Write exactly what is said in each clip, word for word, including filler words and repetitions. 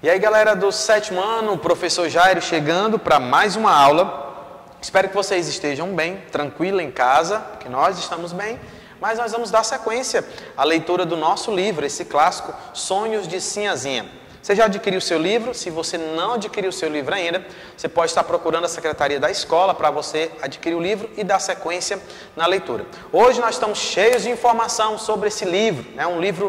E aí, galera do sétimo ano, o professor Jairo chegando para mais uma aula. Espero que vocês estejam bem, tranquilo em casa, que nós estamos bem. Mas nós vamos dar sequência à leitura do nosso livro, esse clássico Sonhos de Sinhazinha. Você já adquiriu o seu livro? Se você não adquiriu o seu livro ainda, você pode estar procurando a secretaria da escola para você adquirir o livro e dar sequência na leitura. Hoje nós estamos cheios de informação sobre esse livro, né? Um livro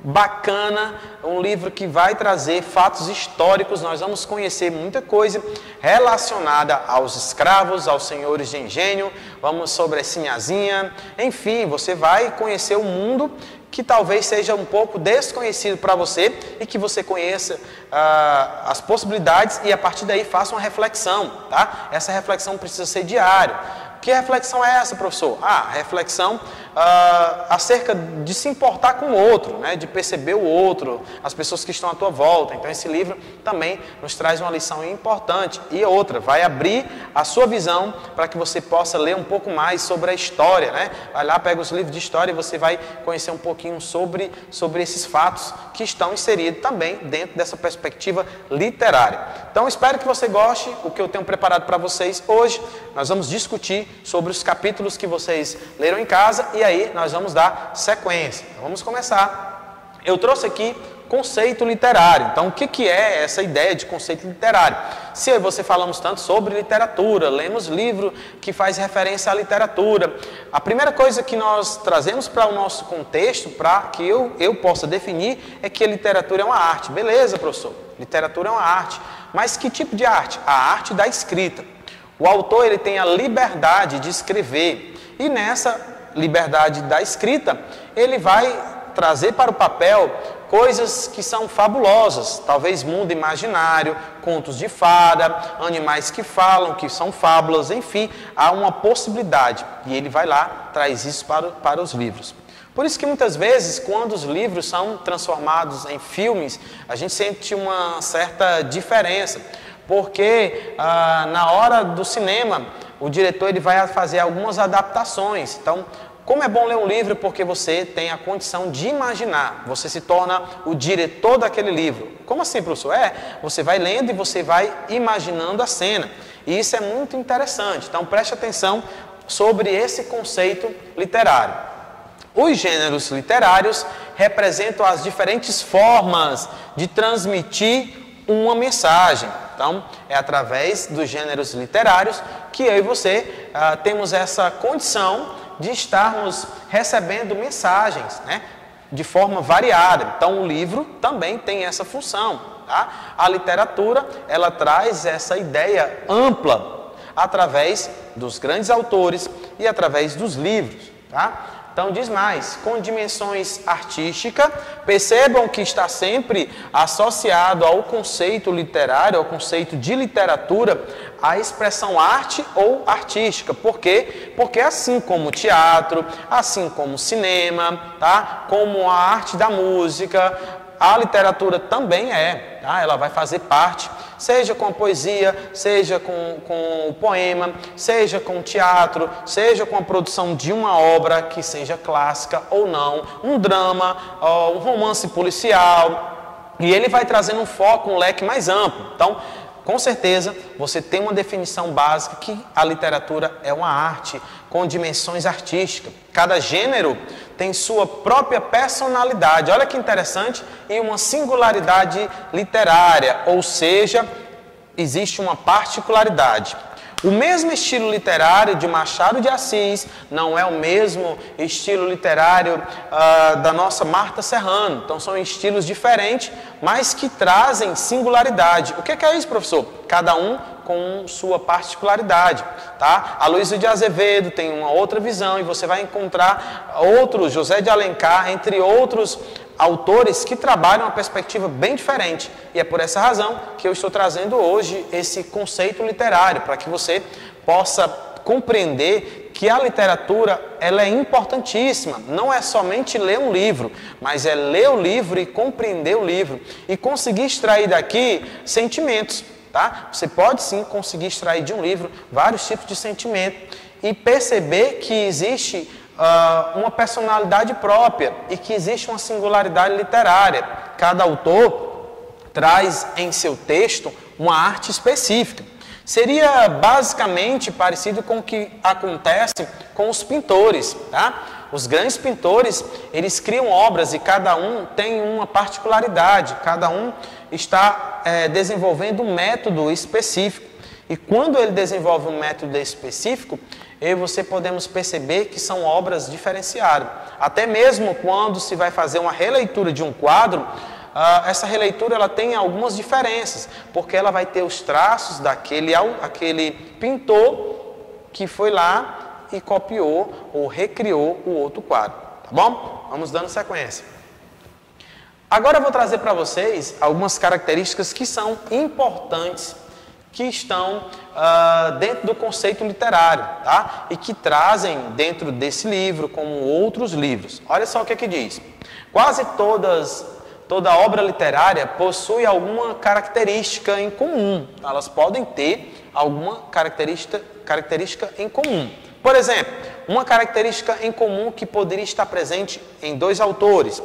bacana, um livro que vai trazer fatos históricos. Nós vamos conhecer muita coisa relacionada aos escravos, aos senhores de engenho, vamos sobre a Sinhazinha, enfim, você vai conhecer o mundo que talvez seja um pouco desconhecido para você e que você conheça ah, as possibilidades e a partir daí faça uma reflexão, tá? Essa reflexão precisa ser diária. Que reflexão é essa, professor? Ah, reflexão ah, acerca de se importar com o outro, né? De perceber o outro, as pessoas que estão à tua volta. Então esse livro também nos traz uma lição importante. E outra, vai abrir a sua visão para que você possa ler um pouco mais sobre a história, né? Vai lá, pega os livros de história e você vai conhecer um pouquinho sobre, sobre esses fatos que estão inseridos também dentro dessa perspectiva literária. Então espero que você goste do que eu tenho preparado para vocês hoje. Nós vamos discutir sobre os capítulos que vocês leram em casa e aí nós vamos dar sequência. Então, vamos começar. Eu trouxe aqui conceito literário. Então, o que, que é essa ideia de conceito literário? Se eu e você falamos tanto sobre literatura, lemos livro que faz referência à literatura, a primeira coisa que nós trazemos para o nosso contexto, para que eu, eu possa definir, é que a literatura é uma arte. Beleza, professor? Literatura é uma arte. Mas que tipo de arte? A arte da escrita. O autor ele tem a liberdade de escrever e nessa liberdade da escrita ele vai trazer para o papel coisas que são fabulosas, talvez mundo imaginário, contos de fada, animais que falam, que são fábulas, enfim, há uma possibilidade e ele vai lá, traz isso para, para os livros. Por isso que muitas vezes, quando os livros são transformados em filmes, a gente sente uma certa diferença. Porque ah, na hora do cinema, o diretor ele vai fazer algumas adaptações. Então, como é bom ler um livro porque você tem a condição de imaginar. Você se torna o diretor daquele livro. Como assim, professor? É, você vai lendo e você vai imaginando a cena. E isso é muito interessante. Então, preste atenção sobre esse conceito literário. Os gêneros literários representam as diferentes formas de transmitir uma mensagem. Então, é através dos gêneros literários que eu e você ah, temos essa condição de estarmos recebendo mensagens, né, de forma variada. Então, o livro também tem essa função. Tá? A literatura, ela traz essa ideia ampla através dos grandes autores e através dos livros. Tá? Então diz mais, com dimensões artísticas, percebam que está sempre associado ao conceito literário, ao conceito de literatura, a expressão arte ou artística. Por quê? Porque assim como o teatro, assim como o cinema, tá? Como a arte da música, a literatura também é, tá? Ela vai fazer parte, seja com a poesia, seja com, com o poema, seja com o teatro, seja com a produção de uma obra que seja clássica ou não, um drama, um romance policial, e ele vai trazendo um foco, um leque mais amplo. Então, com certeza, você tem uma definição básica que a literatura é uma arte com dimensões artísticas. Cada gênero tem sua própria personalidade, olha que interessante, e uma singularidade literária, ou seja, existe uma particularidade. O mesmo estilo literário de Machado de Assis não é o mesmo estilo literário uh, da nossa Marta Serrano. Então são estilos diferentes, mas que trazem singularidade. O que é isso, professor? Cada um com sua particularidade. Tá? A Luísa de Azevedo tem uma outra visão e você vai encontrar outros, José de Alencar, entre outros autores que trabalham uma perspectiva bem diferente. E é por essa razão que eu estou trazendo hoje esse conceito literário, para que você possa compreender que a literatura ela é importantíssima. Não é somente ler um livro, mas é ler o livro e compreender o livro. E conseguir extrair daqui sentimentos. Tá? Você pode sim conseguir extrair de um livro vários tipos de sentimento e perceber que existe uh, uma personalidade própria e que existe uma singularidade literária. Cada autor traz em seu texto uma arte específica. Seria basicamente parecido com o que acontece com os pintores, tá? Os grandes pintores, eles criam obras e cada um tem uma particularidade, cada um está é, desenvolvendo um método específico. E quando ele desenvolve um método específico, eu e você podemos perceber que são obras diferenciadas. Até mesmo quando se vai fazer uma releitura de um quadro, Uh, essa releitura ela tem algumas diferenças, porque ela vai ter os traços daquele aquele pintor que foi lá e copiou ou recriou o outro quadro, tá bom? Vamos dando sequência. Agora eu vou trazer para vocês algumas características que são importantes, que estão uh, dentro do conceito literário, tá? E que trazem dentro desse livro, como outros livros. Olha só o que é que diz. Quase todas Toda obra literária possui alguma característica em comum. Elas podem ter alguma característica, característica em comum. Por exemplo, uma característica em comum que poderia estar presente em dois autores.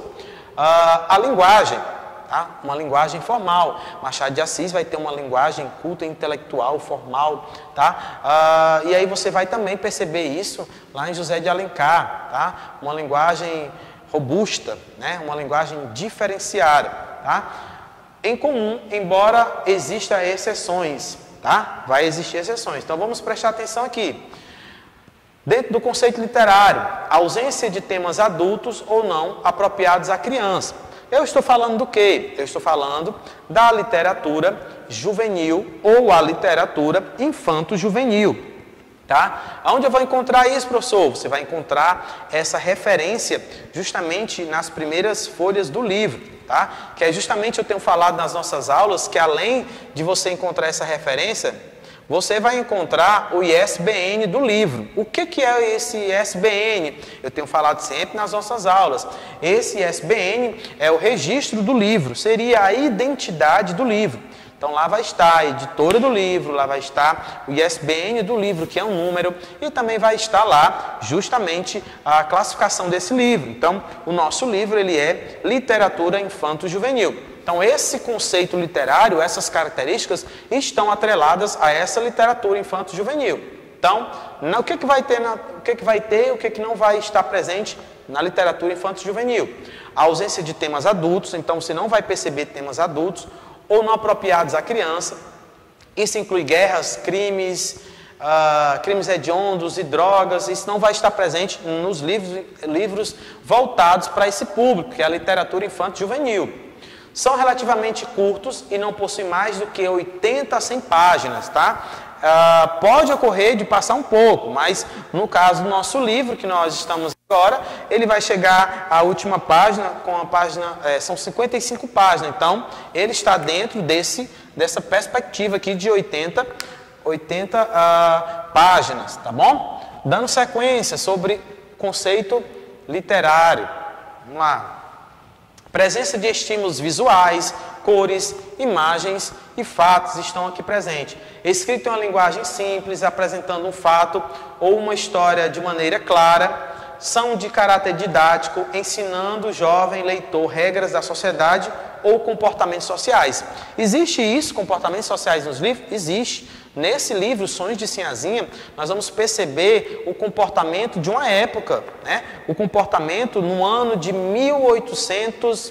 Ah, a linguagem, tá? Uma linguagem formal. Machado de Assis vai ter uma linguagem culta, intelectual, formal. Tá? Ah, e aí você vai também perceber isso lá em José de Alencar. Tá? Uma linguagem robusta, né? Uma linguagem diferenciada, tá? Em comum, embora exista exceções, tá? Vai existir exceções. Então vamos prestar atenção aqui. Dentro do conceito literário, ausência de temas adultos ou não apropriados à criança. Eu estou falando do quê? Eu estou falando da literatura juvenil ou a literatura infanto-juvenil. Tá? Onde eu vou encontrar isso, professor? Você vai encontrar essa referência justamente nas primeiras folhas do livro, tá? Que é justamente, eu tenho falado nas nossas aulas, que além de você encontrar essa referência, você vai encontrar o I S B N do livro. O que, que é esse I S B N? Eu tenho falado sempre nas nossas aulas. Esse I S B N é o registro do livro, seria a identidade do livro. Então lá vai estar a editora do livro, lá vai estar o I S B N do livro, que é um número, e também vai estar lá justamente a classificação desse livro. Então o nosso livro ele é literatura infanto-juvenil. Então esse conceito literário, essas características estão atreladas a essa literatura infanto-juvenil. Então o que, que vai ter, na, o que, que vai ter, o que, que não vai estar presente na literatura infanto-juvenil? A ausência de temas adultos, então você não vai perceber temas adultos ou não apropriados à criança. Isso inclui guerras, crimes, uh, crimes hediondos e drogas. Isso não vai estar presente nos livros, livros voltados para esse público, que é a literatura infanto-juvenil. São relativamente curtos e não possuem mais do que oitenta a cem páginas, tá? Uh, pode ocorrer de passar um pouco, mas no caso do nosso livro, que nós estamos agora, ele vai chegar à última página, com a página, é, são cinquenta e cinco páginas, então ele está dentro desse, dessa perspectiva aqui de oitenta, oitenta uh, páginas, tá bom? Dando sequência sobre conceito literário, vamos lá. Presença de estímulos visuais, cores, imagens e fatos estão aqui presentes. Escrito em uma linguagem simples, apresentando um fato ou uma história de maneira clara, são de caráter didático, ensinando o jovem leitor regras da sociedade ou comportamentos sociais. Existe isso, comportamentos sociais nos livros? Existe. Nesse livro, Sonhos de Sinhazinha, nós vamos perceber o comportamento de uma época, né? O comportamento no ano de mil oitocentos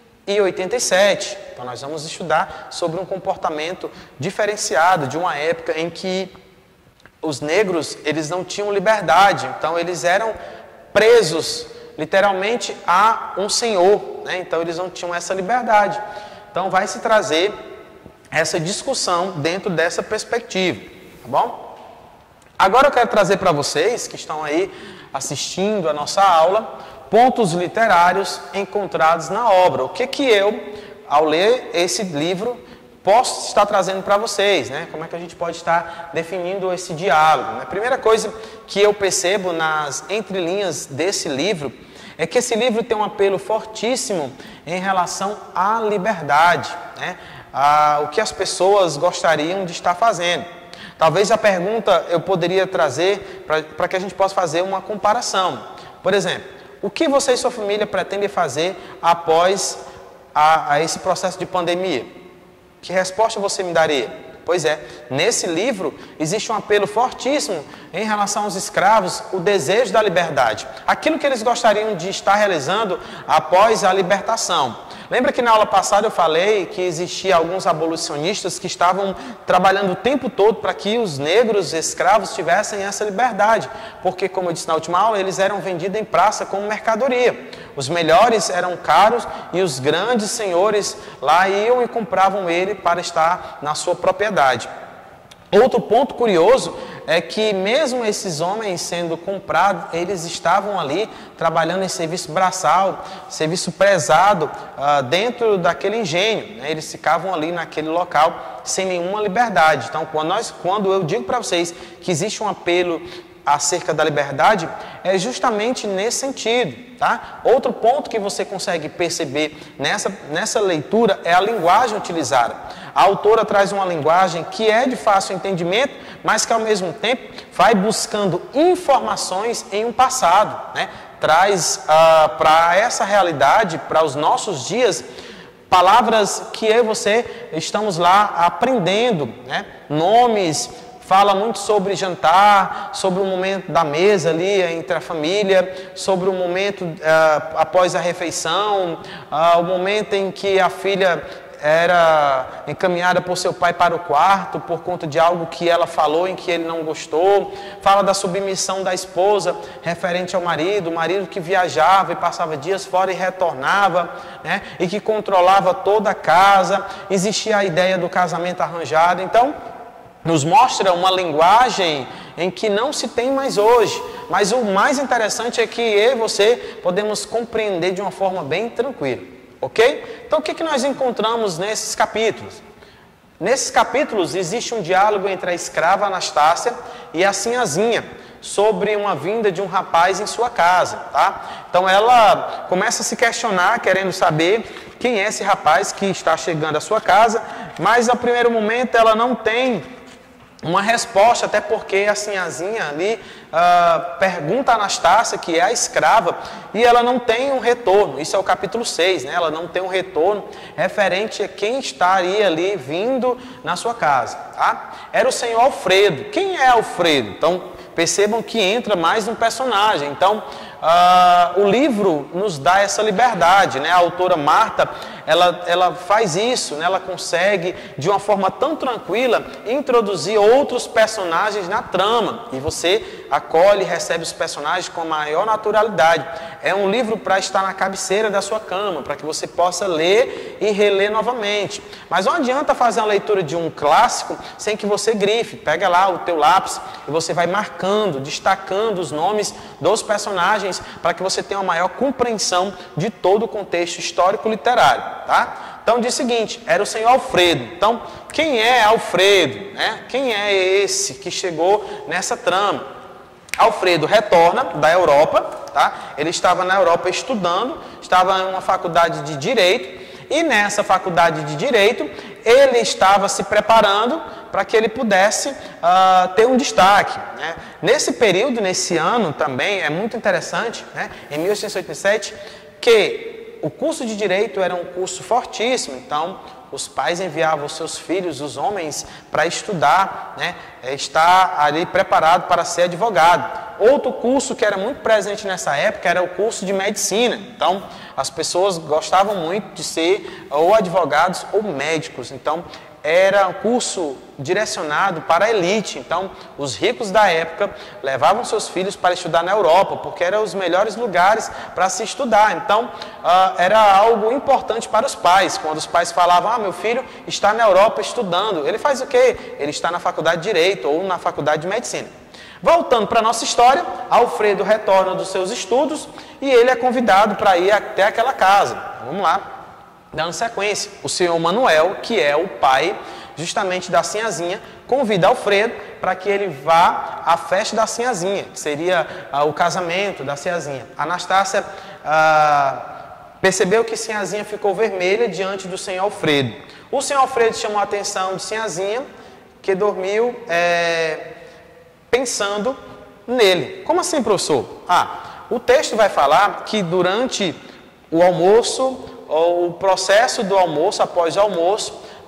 e oitenta e sete. Então nós vamos estudar sobre um comportamento diferenciado de uma época em que os negros, eles não tinham liberdade, então eles eram presos literalmente a um senhor, né? Então eles não tinham essa liberdade. Então vai se trazer essa discussão dentro dessa perspectiva, tá bom? Agora eu quero trazer para vocês que estão aí assistindo a nossa aula, pontos literários encontrados na obra. O que que eu, ao ler esse livro, posso estar trazendo para vocês, né? Como é que a gente pode estar definindo esse diálogo? A primeira coisa que eu percebo nas entrelinhas desse livro é que esse livro tem um apelo fortíssimo em relação à liberdade, né? Ah, o que as pessoas gostariam de estar fazendo. Talvez a pergunta eu poderia trazer para que a gente possa fazer uma comparação. Por exemplo, o que você e sua família pretendem fazer após a, a esse processo de pandemia? Que resposta você me daria? Pois é, nesse livro existe um apelo fortíssimo em relação aos escravos, o desejo da liberdade. Aquilo que eles gostariam de estar realizando após a libertação. Lembra que na aula passada eu falei que existia alguns abolicionistas que estavam trabalhando o tempo todo para que os negros escravos tivessem essa liberdade. Porque, como eu disse na última aula, eles eram vendidos em praça como mercadoria. Os melhores eram caros e os grandes senhores lá iam e compravam ele para estar na sua propriedade. Outro ponto curioso é que mesmo esses homens sendo comprados, eles estavam ali trabalhando em serviço braçal, serviço prezado uh, dentro daquele engenho, né? Eles ficavam ali naquele local sem nenhuma liberdade. Então, quando, nós, quando eu digo para vocês que existe um apelo acerca da liberdade, é justamente nesse sentido, tá? Outro ponto que você consegue perceber nessa, nessa leitura é a linguagem utilizada. A autora traz uma linguagem que é de fácil entendimento, mas que ao mesmo tempo vai buscando informações em um passado, né? Traz ah, para essa realidade, para os nossos dias, palavras que eu e você estamos lá aprendendo, né? Nomes. Fala muito sobre jantar, sobre o momento da mesa ali entre a família, sobre o momento uh, após a refeição, uh, o momento em que a filha era encaminhada por seu pai para o quarto por conta de algo que ela falou em que ele não gostou. Fala da submissão da esposa referente ao marido, o marido que viajava e passava dias fora e retornava, né, e que controlava toda a casa. Existia a ideia do casamento arranjado. Então, nos mostra uma linguagem em que não se tem mais hoje. Mas o mais interessante é que eu e você podemos compreender de uma forma bem tranquila. Ok? Então o que, que nós encontramos nesses capítulos? Nesses capítulos existe um diálogo entre a escrava Anastácia e a sinhazinha sobre uma vinda de um rapaz em sua casa. Tá? Então ela começa a se questionar, querendo saber quem é esse rapaz que está chegando à sua casa. Mas, ao primeiro momento, ela não tem uma resposta, até porque a sinhazinha ali uh, pergunta a Anastácia, que é a escrava, e ela não tem um retorno. Isso é o capítulo seis, né? Ela não tem um retorno referente a quem estaria ali vindo na sua casa. Tá? Era o senhor Alfredo. Quem é Alfredo? Então, percebam que entra mais um personagem. Então, uh, o livro nos dá essa liberdade, né? A autora Marta, ela, ela faz isso, né? Ela consegue, de uma forma tão tranquila, introduzir outros personagens na trama. E você acolhe e recebe os personagens com a maior naturalidade. É um livro para estar na cabeceira da sua cama, para que você possa ler e reler novamente. Mas não adianta fazer uma leitura de um clássico sem que você grife. Pega lá o teu lápis e você vai marcando, destacando os nomes dos personagens para que você tenha uma maior compreensão de todo o contexto histórico-literário. Tá? Então diz o seguinte, era o senhor Alfredo. Então, quem é Alfredo? Né? Quem é esse que chegou nessa trama? Alfredo retorna da Europa, tá? Ele estava na Europa estudando, estava em uma faculdade de Direito, e nessa faculdade de Direito, ele estava se preparando para que ele pudesse uh, ter um destaque. Né? Nesse período, nesse ano também, é muito interessante, né? Em mil oitocentos e oitenta e sete, que o curso de Direito era um curso fortíssimo, então os pais enviavam os seus filhos, os homens, para estudar, né? Estar ali preparado para ser advogado. Outro curso que era muito presente nessa época era o curso de medicina. Então, as pessoas gostavam muito de ser ou advogados ou médicos. Então, era um curso direcionado para a elite. Então, os ricos da época levavam seus filhos para estudar na Europa, porque eram os melhores lugares para se estudar. Então, uh, era algo importante para os pais. Quando os pais falavam, ah, meu filho está na Europa estudando, ele faz o quê? Ele está na faculdade de Direito ou na faculdade de Medicina. Voltando para a nossa história, Alfredo retorna dos seus estudos e ele é convidado para ir até aquela casa. Vamos lá. Dando sequência, o senhor Manuel, que é o pai justamente da sinhazinha, convida Alfredo para que ele vá à festa da sinhazinha, que seria ah, o casamento da sinhazinha. Anastácia ah, percebeu que sinhazinha ficou vermelha diante do senhor Alfredo. O senhor Alfredo chamou a atenção de sinhazinha, que dormiu é, pensando nele. Como assim, professor? Ah, o texto vai falar que durante o almoço, o processo do almoço, após o almoço,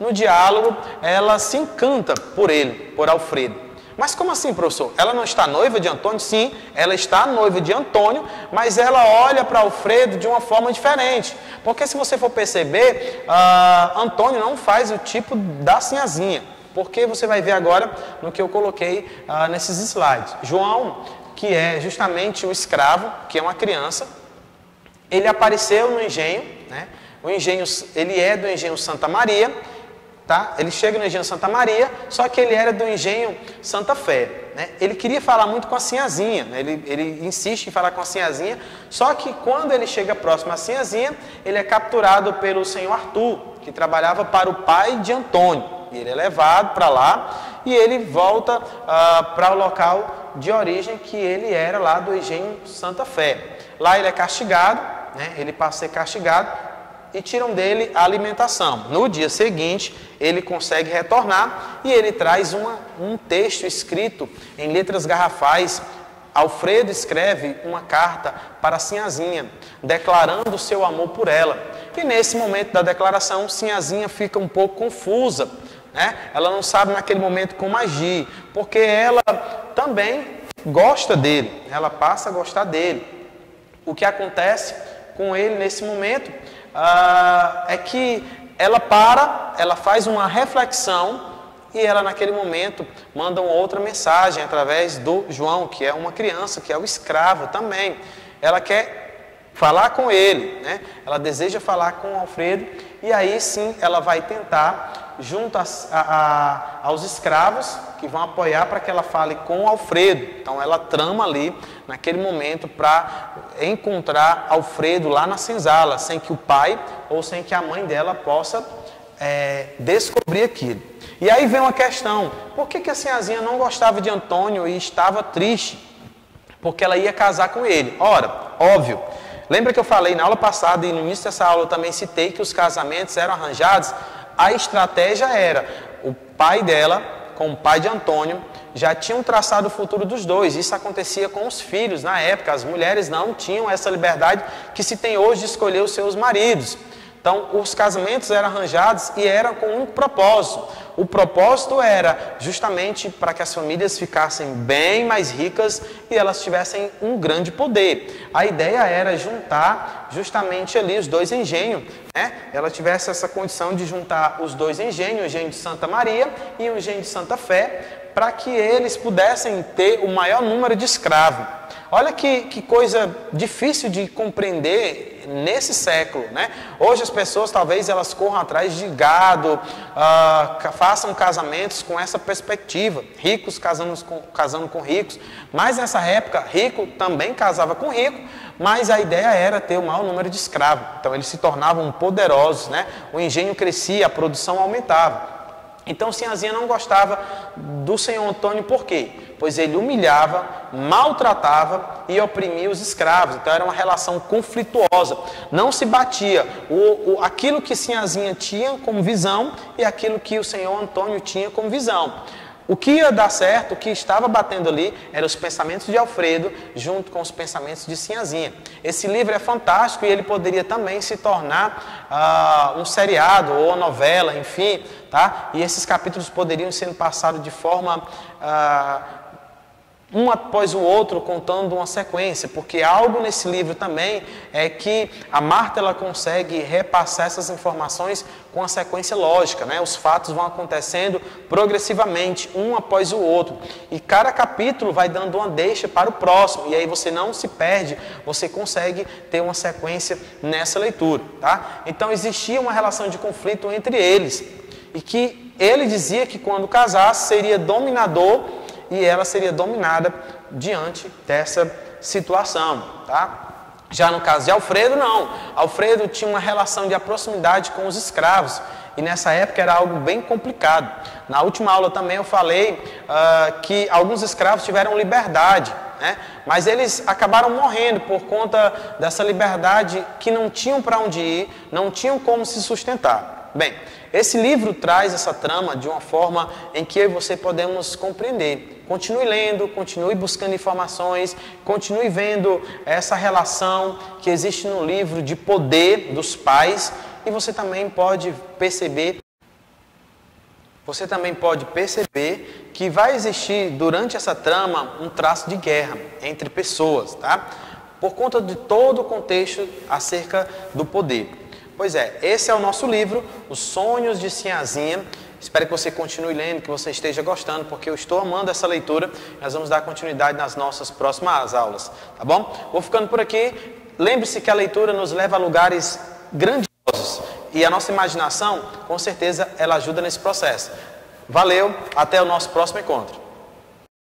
no diálogo, ela se encanta por ele, por Alfredo. Mas como assim, professor? Ela não está noiva de Antônio? Sim, ela está noiva de Antônio, mas ela olha para Alfredo de uma forma diferente. Porque se você for perceber, uh, Antônio não faz o tipo da sinhazinha. Porque você vai ver agora no que eu coloquei uh, nesses slides. João, que é justamente o escravo, que é uma criança, ele apareceu no engenho, né? O engenho, ele é do engenho Santa Maria, tá? Ele chega no engenho Santa Maria, só que ele era do engenho Santa Fé, né? Ele queria falar muito com a sinhazinha, né? ele, ele insiste em falar com a sinhazinha, só que quando ele chega próximo à sinhazinha, ele é capturado pelo senhor Arthur, que trabalhava para o pai de Antônio. E ele é levado para lá e ele volta uh, para o local de origem que ele era lá do engenho Santa Fé. Lá ele é castigado, né? Ele passa a ser castigado e tiram dele a alimentação. No dia seguinte, ele consegue retornar e ele traz uma, um texto escrito em letras garrafais. Alfredo escreve uma carta para a Sinhazinha, declarando o seu amor por ela. E nesse momento da declaração, Sinhazinha fica um pouco confusa, né? Ela não sabe naquele momento como agir, porque ela também gosta dele, ela passa a gostar dele. O que acontece com ele nesse momento ah, é que ela para, ela faz uma reflexão e ela naquele momento manda uma outra mensagem através do João, que é uma criança, que é o escravo também. Ela quer falar com ele, né? Ela deseja falar com o Alfredo e aí sim ela vai tentar, junto a, a, aos escravos que vão apoiar para que ela fale com o Alfredo. Então ela trama ali naquele momento para encontrar Alfredo lá na senzala, sem que o pai ou sem que a mãe dela possa é, descobrir aquilo. E aí vem uma questão, por que, que a Sinhazinha não gostava de Antônio e estava triste? Porque ela ia casar com ele. Ora, óbvio, lembra que eu falei na aula passada e no início dessa aula eu também citei que os casamentos eram arranjados? A estratégia era, o pai dela com o pai de Antônio já tinham traçado o futuro dos dois. Isso acontecia com os filhos na época, as mulheres não tinham essa liberdade que se tem hoje de escolher os seus maridos. Então, os casamentos eram arranjados e eram com um propósito. O propósito era justamente para que as famílias ficassem bem mais ricas e elas tivessem um grande poder. A ideia era juntar justamente ali os dois engenhos, né? Ela tivesse essa condição de juntar os dois engenhos, o engenho de Santa Maria e o engenho de Santa Fé, para que eles pudessem ter o maior número de escravos. Olha que, que coisa difícil de compreender nesse século, né? Hoje as pessoas talvez elas corram atrás de gado, uh, façam casamentos com essa perspectiva, ricos casando com, casando com ricos, mas nessa época rico também casava com rico, mas a ideia era ter o maior número de escravos, então eles se tornavam poderosos, né? O engenho crescia, a produção aumentava. Então Sinhazinha não gostava do senhor Antônio, por quê? Pois ele humilhava, maltratava e oprimia os escravos. Então era uma relação conflituosa. Não se batia o, o, aquilo que Sinhazinha tinha como visão e aquilo que o senhor Antônio tinha como visão. O que ia dar certo, o que estava batendo ali, eram os pensamentos de Alfredo junto com os pensamentos de Sinhazinha. Esse livro é fantástico e ele poderia também se tornar uh, um seriado ou novela, enfim, tá? E esses capítulos poderiam ser passados de forma uh, um após o outro, contando uma sequência, porque algo nesse livro também é que a Marta ela consegue repassar essas informações com a sequência lógica, né? Os fatos vão acontecendo progressivamente, um após o outro, e cada capítulo vai dando uma deixa para o próximo, e aí você não se perde, você consegue ter uma sequência nessa leitura, tá? Então existia uma relação de conflito entre eles, e que ele dizia que quando casasse seria dominador e ela seria dominada diante dessa situação, tá? Já no caso de Alfredo, não. Alfredo tinha uma relação de proximidade com os escravos e nessa época era algo bem complicado. Na última aula também eu falei uh, que alguns escravos tiveram liberdade, né? Mas eles acabaram morrendo por conta dessa liberdade que não tinham para onde ir, não tinham como se sustentar. Bem, esse livro traz essa trama de uma forma em que eu e você podemos compreender. Continue lendo, continue buscando informações, continue vendo essa relação que existe no livro de poder dos pais e você também pode perceber você também pode perceber que vai existir durante essa trama um traço de guerra entre pessoas, tá? Por conta de todo o contexto acerca do poder. Pois é, esse é o nosso livro, Os Sonhos de Sinhazinha. Espero que você continue lendo, que você esteja gostando, porque eu estou amando essa leitura. Nós vamos dar continuidade nas nossas próximas aulas, tá bom? Vou ficando por aqui. Lembre-se que a leitura nos leva a lugares grandiosos e a nossa imaginação, com certeza, ela ajuda nesse processo. Valeu, até o nosso próximo encontro.